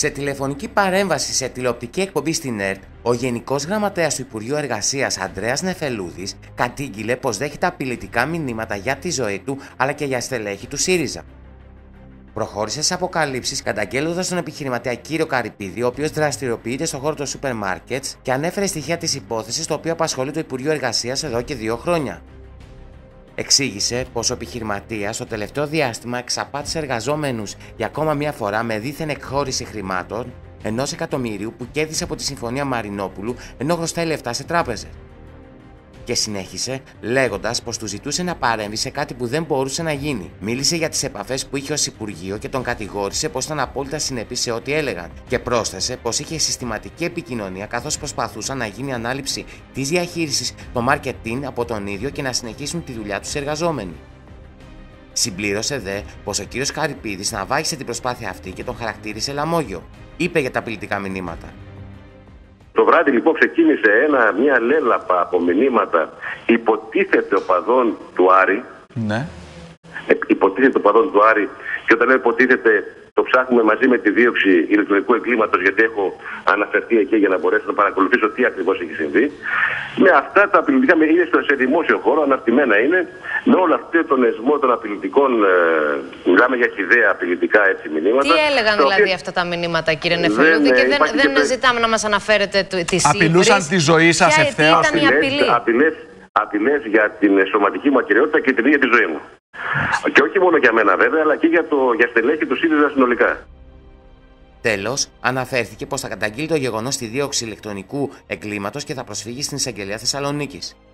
Σε τηλεφωνική παρέμβαση σε τηλεοπτική εκπομπή στην ΕΡΤ, ο Γενικός Γραμματέας του Υπουργείου Εργασίας Ανδρέας Νεφελούδης κατήγγειλε πως δέχεται απειλητικά μηνύματα για τη ζωή του αλλά και για στελέχη του ΣΥΡΙΖΑ. Προχώρησε σε αποκαλύψεις καταγγέλλοντας τον επιχειρηματία κύριο Καρυπίδη, ο οποίος δραστηριοποιείται στον χώρο των σούπερ μάρκετς και ανέφερε στοιχεία της υπόθεσης, το οποίο απασχολεί το Υπουργείο Εργασίας εδώ και 2 χρόνια. Εξήγησε πως ο επιχειρηματίας στο τελευταίο διάστημα εξαπάτησε εργαζόμενους για ακόμα μία φορά με δίθεν εκχώρηση χρημάτων 1 εκατομμυρίου που κέρδισε από τη Συμφωνία Μαρινόπουλου ενώ χρωστάει λεφτά σε τράπεζες. Και συνέχισε λέγοντας πως του ζητούσε να παρέμβει σε κάτι που δεν μπορούσε να γίνει. Μίλησε για τις επαφές που είχε ως Υπουργείο και τον κατηγόρησε πως ήταν απόλυτα συνεπής σε ό,τι έλεγαν. Και πρόσθεσε πως είχε συστηματική επικοινωνία καθώς προσπαθούσαν να γίνει ανάληψη της διαχείρισης των marketing από τον ίδιο και να συνεχίσουν τη δουλειά τους εργαζόμενοι. Συμπλήρωσε δε πως ο κύριος Καρυπίδης ναυάγησε την προσπάθεια αυτή και τον χαρακτήρισε λαμόγιο. Είπε για τα απειλητικά μηνύματα. Το βράδυ λοιπόν ξεκίνησε μια λέλαπα από μηνύματα υποτίθεται οπαδών του Άρη. Ναι. Υποτίθεται οπαδών του Άρη, και όταν λέω υποτίθεται το ψάχνουμε μαζί με τη δίωξη ηλεκτρονικού εγκλήματος, γιατί έχω αναφερθεί εκεί για να μπορέσω να παρακολουθήσω τι ακριβώς έχει συμβεί. Με αυτά τα απειλητικά είναι σε δημόσιο χώρο, αναρτημένα είναι, με όλο αυτό τον εσμό των απειλητικών, μιλάμε για χυδαία απειλητικά έτσι μηνύματα. Τι έλεγαν δηλαδή αυτά τα μηνύματα, κύριε Νεφελούδη, και δεν ζητάμε να μας αναφέρετε τις cifres. Απειλούσαν τη ζωή σας ευθέως. Απειλές για την σωματική μου ακεραιότητα και την ίδια τη ζωή μου. Και όχι μόνο για μένα βέβαια, αλλά και για στελέχη του ΣΥΡΙΖΑ συνολικά. Τέλος, αναφέρθηκε πως θα καταγγείλει το γεγονός στη δίωξη ηλεκτρονικού εγκλήματος και θα προσφύγει στην Εισαγγελία Θεσσαλονίκης.